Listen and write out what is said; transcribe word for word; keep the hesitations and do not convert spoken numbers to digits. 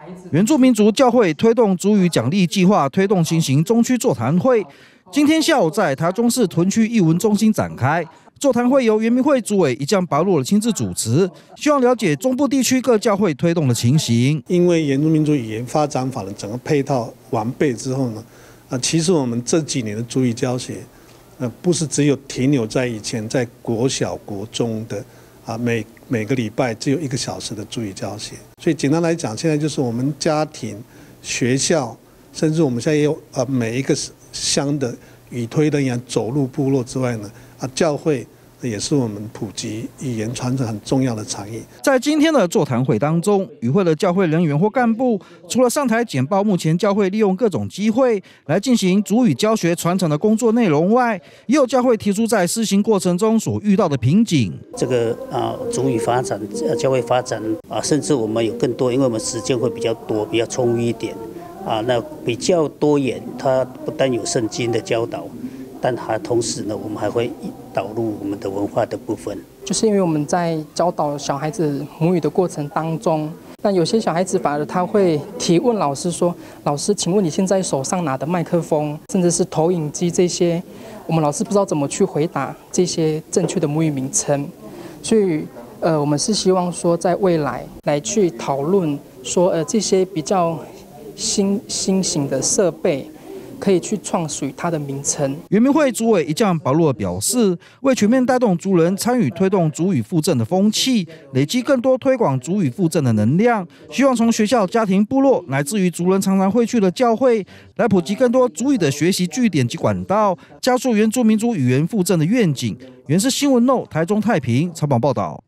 原住民族教会推动族语奖励计划推动进行中区座谈会，今天下午在台中市屯区艺文中心展开。座谈会由原民会主委一将拔洛亲自主持，希望了解中部地区各教会推动的情形。 因为原住民族语言发展法的整个配套完备之后呢，啊，其实我们这几年的族语教学，呃，不是只有停留在以前在国小、国中的啊每每个礼拜只有一个小时的族语教学。所以简单来讲，现在就是我们家庭、学校，甚至我们现在有呃每一个乡的语推人员走入部落之外呢。啊，教会也是我们普及语言传承很重要的产业。 在今天的座谈会当中，与会的教会人员或干部，除了上台简报目前教会利用各种机会来进行族语教学传承的工作内容外，也有教会提出在施行过程中所遇到的瓶颈。 这个啊，族语发展、教会发展啊，甚至我们有更多，因为我们时间会比较多、比较充裕一点啊，那比较多元。它不但有圣经的教导。但还同时呢，我们还会导入我们的文化的部分。 就是因为我们在教导小孩子母语的过程当中，那有些小孩子反而他会提问老师说：“老师，请问你现在手上拿的麦克风，甚至是投影机这些，我们老师不知道怎么去回答这些正确的母语名称。”所以，呃，我们是希望说，在未来来去讨论说，呃，这些比较新新型的设备。可以去创属于它的名称。 原民会主委一将保罗表示，为全面带动族人参与推动族语复振的风气，累积更多推广族语复振的能量，希望从学校、家庭、部落，乃至于族人常常会去的教会，来普及更多族语的学习据点及管道，加速原住民族语言复振的愿景。原是新闻 No 台中太平采访报道。